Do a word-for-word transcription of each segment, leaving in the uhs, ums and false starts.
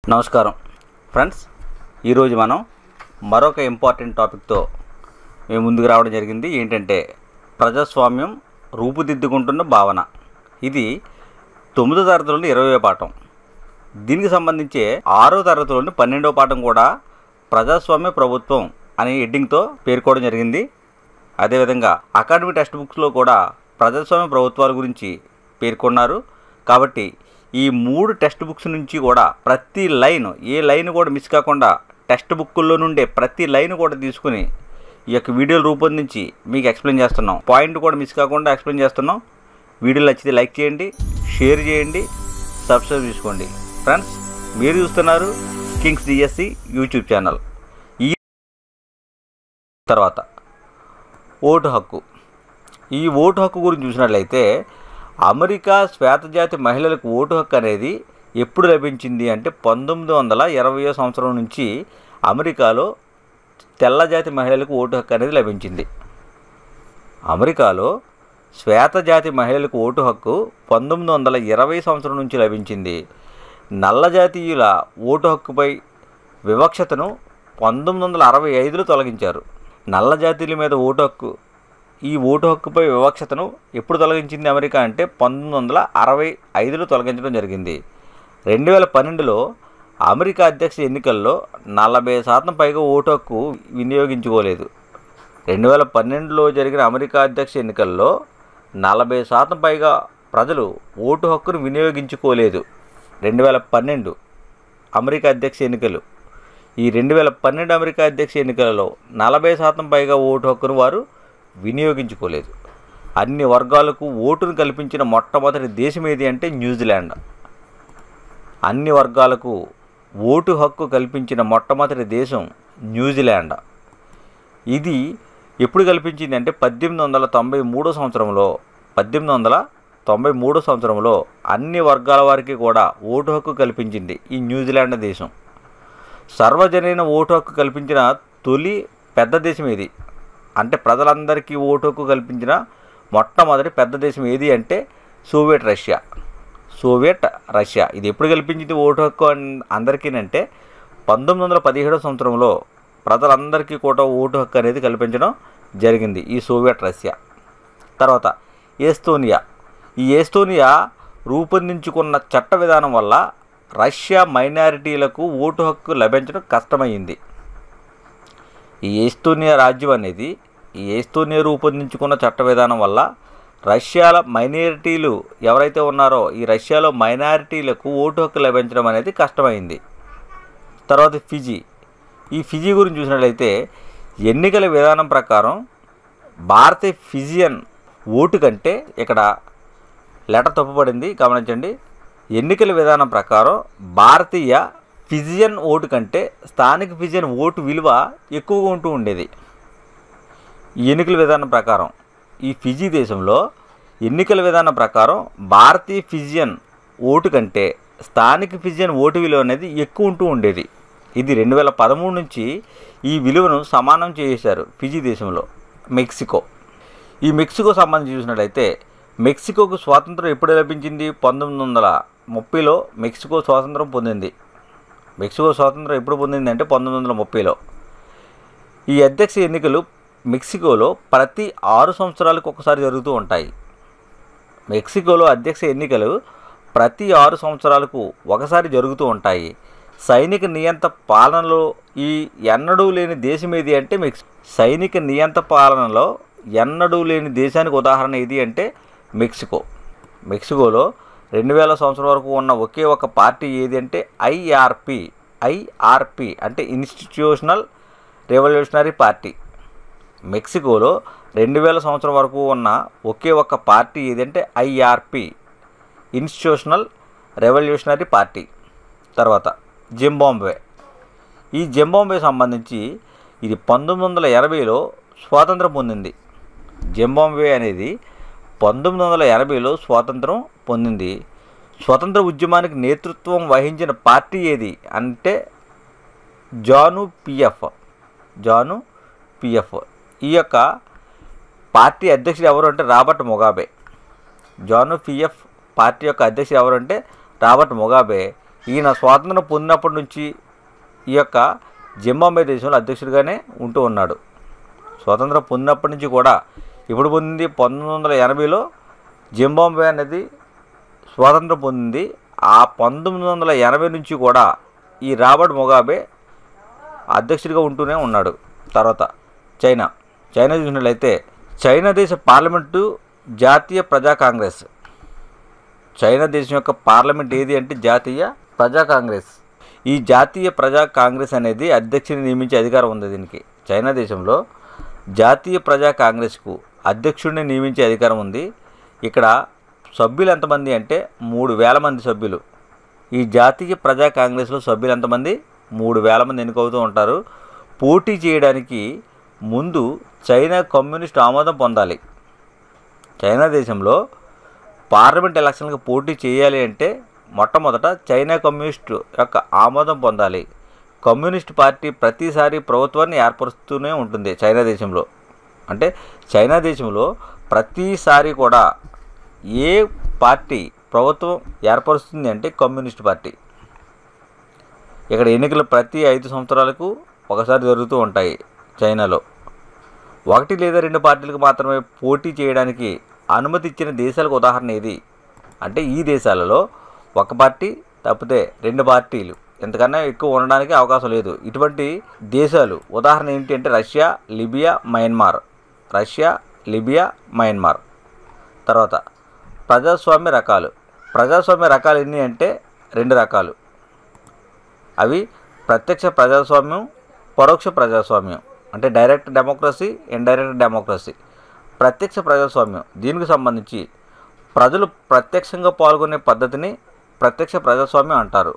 నమస్కారం ఫ్రెండ్స్, ఈరోజు మనం మరొక ఇంపార్టెంట్ టాపిక్తో మేము ముందుకు రావడం జరిగింది. ఏంటంటే ప్రజాస్వామ్యం రూపుదిద్దుకుంటున్న భావన. ఇది తొమ్మిదో తరగతిలోని ఇరవయో పాఠం. దీనికి సంబంధించి ఆరో తరగతిలోని పన్నెండవ పాఠం కూడా ప్రజాస్వామ్య ప్రభుత్వం అనే హెడ్డింగ్తో పేర్కోవడం జరిగింది. అదేవిధంగా అకాడమిక్ టెక్స్ట్ బుక్స్లో కూడా ప్రజాస్వామ్య ప్రభుత్వాల గురించి పేర్కొన్నారు. కాబట్టి ఈ మూడు టెక్స్ట్ బుక్స్ నుంచి కూడా ప్రతి లైన్ ఏ లైన్ కూడా మిస్ కాకుండా టెక్స్ట్ బుక్కుల్లో నుండే ప్రతి లైన్ కూడా తీసుకుని ఈ యొక్క వీడియోలు రూపొందించి మీకు ఎక్స్ప్లెయిన్ చేస్తున్నాం. పాయింట్ కూడా మిస్ కాకుండా ఎక్స్ప్లెయిన్ చేస్తున్నాం. వీడియోలు నచ్చితే లైక్ చేయండి, షేర్ చేయండి, సబ్స్క్రైబ్ చేసుకోండి. ఫ్రెండ్స్, మీరు చూస్తున్నారు కింగ్స్ డిఎస్సి యూట్యూబ్ ఛానల్. ఈ తర్వాత ఓటు హక్కు. ఈ ఓటు హక్కు గురించి చూసినట్లయితే అమెరికా శ్వేతజాతి మహిళలకు ఓటు హక్కు అనేది ఎప్పుడు లభించింది అంటే పంతొమ్మిది వందల ఇరవయో సంవత్సరం నుంచి అమెరికాలో తెల్లజాతి మహిళలకు ఓటు హక్కు అనేది లభించింది. అమెరికాలో శ్వేతజాతి మహిళలకు ఓటు హక్కు పంతొమ్మిది వందల ఇరవై సంవత్సరం నుంచి లభించింది. నల్లజాతీయుల ఓటు హక్కుపై వివక్షతను పంతొమ్మిది వందల అరవై ఐదులో తొలగించారు. నల్లజాతీయుల మీద ఓటు హక్కు ఈ ఓటు హక్కుపై వివక్షతను ఎప్పుడు తొలగించింది అమెరికా అంటే పంతొమ్మిది వందల అరవై ఐదులో తొలగించడం జరిగింది. రెండు వేల పన్నెండులో అమెరికా అధ్యక్ష ఎన్నికల్లో నలభై శాతం పైగా ఓటు హక్కు వినియోగించుకోలేదు. రెండు వేల పన్నెండులో జరిగిన అమెరికా అధ్యక్ష ఎన్నికల్లో నలభై శాతం పైగా ప్రజలు ఓటు హక్కును వినియోగించుకోలేదు. రెండు వేల పన్నెండు అమెరికా అధ్యక్ష ఎన్నికలు ఈ రెండు వేల పన్నెండు అమెరికా అధ్యక్ష ఎన్నికలలో నలభై శాతం పైగా ఓటు హక్కును వారు వినియోగించుకోలేదు. అన్ని వర్గాలకు ఓటును కల్పించిన మొట్టమొదటి దేశం ఏది అంటే న్యూజిలాండ్. అన్ని వర్గాలకు ఓటు హక్కు కల్పించిన మొట్టమొదటి దేశం న్యూజిలాండ్. ఇది ఎప్పుడు కల్పించింది అంటే పద్దెనిమిది వందల తొంభై మూడో సంవత్సరంలో పద్దెనిమిది వందల తొంభై మూడో సంవత్సరంలో అన్ని వర్గాల వారికి కూడా ఓటు హక్కు కల్పించింది ఈ న్యూజిలాండ్ దేశం. సర్వజనీన ఓటు హక్కు కల్పించిన తొలి పెద్ద దేశం ఏది అంటే ప్రజలందరికీ ఓటు హక్కు కల్పించిన మొట్టమొదటి పెద్ద దేశం ఏది అంటే సోవియట్ రష్యా. సోవియట్ రష్యా ఇది ఎప్పుడు కల్పించింది ఓటు హక్కు అందరికీ అంటే పంతొమ్మిది వందల పదిహేడో సంవత్సరంలో ప్రజలందరికీ కూడా ఓటు హక్కు అనేది కల్పించడం జరిగింది ఈ సోవియట్ రష్యా. తర్వాత ఎస్తోనియా. ఈ ఎస్తోనియా రూపొందించుకున్న చట్ట విధానం వల్ల రష్యా మైనారిటీలకు ఓటు హక్కు లభించడం కష్టమైంది. ఈ ఎస్తోనియా రాజ్యం అనేది ఈ ఎస్తోనియా రూపొందించుకున్న చట్ట విధానం వల్ల రష్యాల మైనారిటీలు ఎవరైతే ఉన్నారో ఈ రష్యాలో మైనారిటీలకు ఓటు హక్కు లభించడం అనేది కష్టమైంది. తర్వాత ఫిజీ. ఈ ఫిజీ గురించి చూసినట్లయితే ఎన్నికల విధానం ప్రకారం భారతీయ ఫిజియన్ ఓటు కంటే ఇక్కడ లెటర్ తప్పుపడింది గమనించండి. ఎన్నికల విధానం ప్రకారం భారతీయ ఫిజియన్ ఓటు కంటే స్థానిక ఫిజియన్ ఓటు విలువ ఎక్కువగా ఉంటూ ఉండేది. ఈ ఎన్నికల విధానం ప్రకారం ఈ ఫిజీ దేశంలో ఎన్నికల విధానం ప్రకారం భారతీయ ఫిజియన్ ఓటు కంటే స్థానిక ఫిజియన్ ఓటు విలువ అనేది ఎక్కువ ఉంటూ ఉండేది. ఇది రెండు వేల పదమూడు నుంచి ఈ విలువను సమానం చేశారు ఫిజీ దేశంలో. మెక్సికో. ఈ మెక్సికో సంబంధించి చూసినట్లయితే మెక్సికోకు స్వాతంత్రం ఎప్పుడు లభించింది పంతొమ్మిది వందల ముప్పైలో మెక్సికో స్వాతంత్రం పొందింది. మెక్సికో స్వాతంత్రం ఎప్పుడు పొందింది అంటే పంతొమ్మిది వందల ముప్పైలో. ఈ అధ్యక్ష ఎన్నికలు మెక్సికోలో ప్రతి ఆరు సంవత్సరాలకు ఒకసారి జరుగుతూ ఉంటాయి. మెక్సికోలో అధ్యక్ష ఎన్నికలు ప్రతి ఆరు సంవత్సరాలకు ఒకసారి జరుగుతూ ఉంటాయి. సైనిక నియంత పాలనలో ఈ ఎన్నడూ లేని దేశం ఏది అంటే మెక్సికో. సైనిక నియంత పాలనలో ఎన్నడూ లేని దేశానికి ఉదాహరణ ఏది అంటే మెక్సికో. మెక్సికోలో రెండు వేల సంవత్సరం వరకు ఉన్న ఒకే ఒక పార్టీ ఏది అంటే ఐఆర్పి. ఐఆర్పి అంటే ఇన్స్టిట్యూషనల్ రెవల్యూషనరీ పార్టీ. మెక్సికోలో రెండు వేల సంవత్సరం వరకు ఉన్న ఒకే ఒక పార్టీ ఏదంటే ఐఆర్పి ఇన్స్టిట్యూషనల్ రెవల్యూషనరీ పార్టీ. తర్వాత జింబాబ్వే. ఈ జింబాబ్వే సంబంధించి ఇది పంతొమ్మిది వందల ఎనభైలో స్వాతంత్రం పొందింది. జింబాబ్వే అనేది పంతొమ్మిది వందల ఎనభైలో స్వాతంత్రం పొందింది. స్వతంత్ర ఉద్యమానికి నేతృత్వం వహించిన పార్టీ ఏది అంటే జాను పిఎఫ్. జాను పిఎఫ్ ఈ యొక్క పార్టీ అధ్యక్షుడు ఎవరు అంటే Robert Mugabe. ZANU PF party యొక్క అధ్యక్షుడు ఎవరు అంటే రాబర్ట్ ముగాబే. ఈయన స్వాతంత్రం పొందినప్పటి నుంచి ఈ యొక్క జింబాబ్వే దేశంలో అధ్యక్షుడిగానే ఉంటూ ఉన్నాడు. స్వాతంత్రం పొందినప్పటి నుంచి కూడా ఇప్పుడు పొందింది పంతొమ్మిది వందల ఎనభైలో జింబాబ్వే అనేది స్వాతంత్రం పొందింది. ఆ పంతొమ్మిది వందల ఎనభై నుంచి కూడా ఈ రాబర్ట్ ముగాబే అధ్యక్షుడిగా ఉంటూనే ఉన్నాడు. తర్వాత చైనా చైనా చూసినట్లయితే చైనా దేశ పార్లమెంటు జాతీయ ప్రజా కాంగ్రెస్. చైనా దేశం యొక్క పార్లమెంట్ ఏది అంటే జాతీయ ప్రజా కాంగ్రెస్. ఈ జాతీయ ప్రజా కాంగ్రెస్ అనేది అధ్యక్షుడిని నియమించే అధికారం ఉంది దీనికి. చైనా దేశంలో జాతీయ ప్రజా కాంగ్రెస్కు అధ్యక్షుడిని నియమించే అధికారం ఉంది. ఇక్కడ సభ్యులు ఎంతమంది అంటే మూడు వేల మంది సభ్యులు. ఈ జాతీయ ప్రజా కాంగ్రెస్లో సభ్యులు ఎంతమంది? మూడు వేల మంది ఎన్నికవుతూ ఉంటారు. పోటీ చేయడానికి ముందు చైనా కమ్యూనిస్ట్ ఆమోదం పొందాలి. చైనా దేశంలో పార్లమెంట్ ఎలక్షన్లకు పోటీ చేయాలి అంటే మొట్టమొదట చైనా కమ్యూనిస్టు యొక్క ఆమోదం పొందాలి. కమ్యూనిస్ట్ పార్టీ ప్రతిసారి ప్రభుత్వాన్ని ఏర్పరుస్తూనే ఉంటుంది చైనా దేశంలో. అంటే చైనా దేశంలో ప్రతిసారి కూడా ఏ పార్టీ ప్రభుత్వం ఏర్పరుస్తుంది అంటే కమ్యూనిస్ట్ పార్టీ. ఇక్కడ ఎన్నికలు ప్రతి ఐదు సంవత్సరాలకు ఒకసారి జరుగుతూ ఉంటాయి చైనాలో. ఒకటి లేదా రెండు పార్టీలకు మాత్రమే పోటీ చేయడానికి అనుమతి ఇచ్చిన దేశాలకు ఉదాహరణ ఏది అంటే ఈ దేశాలలో ఒక పార్టీ తప్పితే రెండు పార్టీలు ఎంతకన్నా ఎక్కువ ఉండడానికి అవకాశం లేదు. ఇటువంటి దేశాలు ఉదాహరణ ఏంటి అంటే Russia, Libya, Myanmar. Russia, Libya, Myanmar. తర్వాత ప్రజాస్వామ్య రకాలు. ప్రజాస్వామ్య రకాలు ఎన్ని అంటే రెండు రకాలు. అవి ప్రత్యక్ష ప్రజాస్వామ్యం, పరోక్ష ప్రజాస్వామ్యం. అంటే డైరెక్ట్ డెమోక్రసీ, ఇండైరెక్ట్ డెమోక్రసీ. ప్రత్యక్ష ప్రజాస్వామ్యం దీనికి సంబంధించి ప్రజలు ప్రత్యక్షంగా పాల్గొనే పద్ధతిని ప్రత్యక్ష ప్రజాస్వామ్యం అంటారు.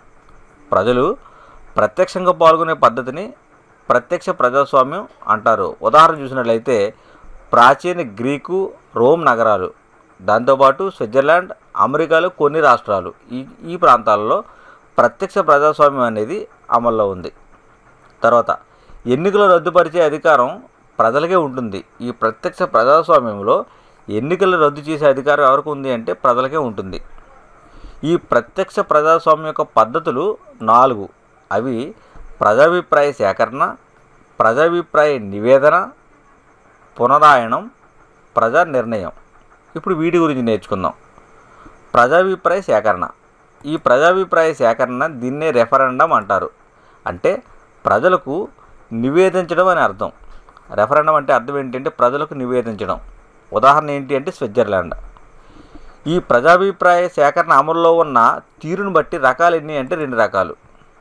ప్రజలు ప్రత్యక్షంగా పాల్గొనే పద్ధతిని ప్రత్యక్ష ప్రజాస్వామ్యం అంటారు. ఉదాహరణ చూసినట్లయితే ప్రాచీన గ్రీకు, రోమ్ నగరాలు, దాంతోపాటు స్విట్జర్లాండ్, అమెరికాలో కొన్ని రాష్ట్రాలు, ఈ ఈ ప్రాంతాలలో ప్రత్యక్ష ప్రజాస్వామ్యం అనేది అమల్లో ఉంది. తర్వాత ఎన్నికలు రద్దుపరిచే అధికారం ప్రజలకే ఉంటుంది. ఈ ప్రత్యక్ష ప్రజాస్వామ్యంలో ఎన్నికలు రద్దు చేసే అధికారం ఎవరికి ఉంది అంటే ప్రజలకే ఉంటుంది. ఈ ప్రత్యక్ష ప్రజాస్వామ్యం యొక్క పద్ధతులు నాలుగు. అవి ప్రజాభిప్రాయ సేకరణ, ప్రజాభిప్రాయ నివేదన, పునరాయణం, ప్రజా నిర్ణయం. ఇప్పుడు వీటి గురించి నేర్చుకుందాం. ప్రజాభిప్రాయ సేకరణ. ఈ ప్రజాభిప్రాయ సేకరణ దీన్నే రెఫరెండం అంటారు. అంటే ప్రజలకు నివేదించడం అని అర్థం. రెఫరెండం అంటే అర్థం ఏంటంటే ప్రజలకు నివేదించడం. ఉదాహరణ ఏంటి అంటే స్విట్జర్లాండ్. ఈ ప్రజాభిప్రాయ సేకరణ అమలులో ఉన్న తీరును బట్టి రకాలు ఎన్ని అంటే రెండు రకాలు.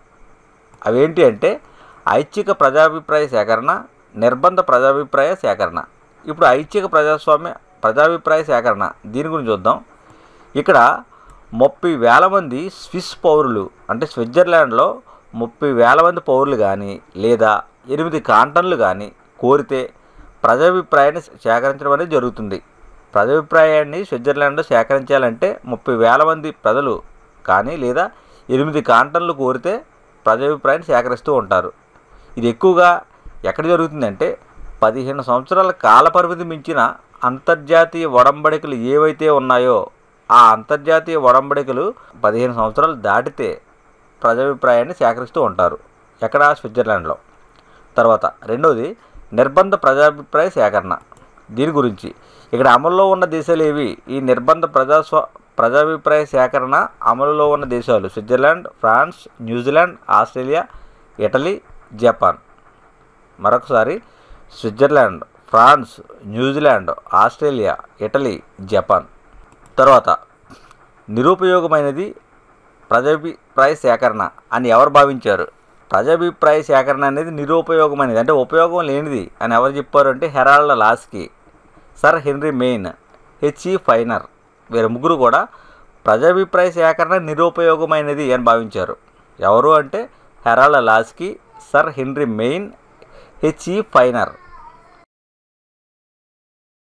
అవేంటి అంటే ఐచ్ఛిక ప్రజాభిప్రాయ సేకరణ, నిర్బంధ ప్రజాభిప్రాయ సేకరణ. ఇప్పుడు ఐచ్ఛిక ప్రజాస్వామ్య ప్రజాభిప్రాయ సేకరణ దీని గురించి చూద్దాం. ఇక్కడ ముప్పై వేల మంది స్విస్ పౌరులు అంటే స్విట్జర్లాండ్లో ముప్పై వేల మంది పౌరులు కానీ లేదా ఎనిమిది కాంటన్లు కానీ కోరితే ప్రజాభిప్రాయాన్ని సేకరించడం అనేది జరుగుతుంది. ప్రజాభిప్రాయాన్ని స్విట్జర్లాండ్లో సేకరించాలంటే ముప్పై వేల మంది ప్రజలు కానీ లేదా ఎనిమిది కాంటన్లు కోరితే ప్రజాభిప్రాయాన్ని సేకరిస్తూ ఉంటారు. ఇది ఎక్కువగా ఎక్కడ జరుగుతుందంటే పదిహేను సంవత్సరాల కాల పరిమితి మించిన అంతర్జాతీయ ఒడంబడికలు ఏవైతే ఉన్నాయో ఆ అంతర్జాతీయ ఒడంబడికలు పదిహేను సంవత్సరాలు దాటితే ప్రజాభిప్రాయాన్ని సేకరిస్తూ ఉంటారు. ఎక్కడ? స్విట్జర్లాండ్లో. తర్వాత రెండవది నిర్బంధ ప్రజాభిప్రాయ సేకరణ. దీని గురించి ఇక్కడ అమల్లో ఉన్న దేశాలు ఏవి? ఈ నిర్బంధ ప్రజాస్వా ప్రజాభిప్రాయ సేకరణ అమలులో ఉన్న దేశాలు Switzerland, France, New Zealand, Australia, Italy, Japan. మరొకసారి Switzerland, France, New Zealand, Australia, Italy, Japan. తర్వాత నిరుపయోగమైనది ప్రజాభిప్రాయ సేకరణ అని ఎవరు భావించారు? ప్రజాభిప్రాయ సేకరణ అనేది నిరుపయోగమైనది అంటే ఉపయోగం లేనిది అని ఎవరు చెప్పారు అంటే Harold Laski, sir Henry Maine, H E Finer. వీరు ముగ్గురు కూడా ప్రజాభిప్రాయ సేకరణ నిరుపయోగమైనది అని భావించారు. ఎవరు అంటే Harold Laski, sir Henry Maine, H E finer.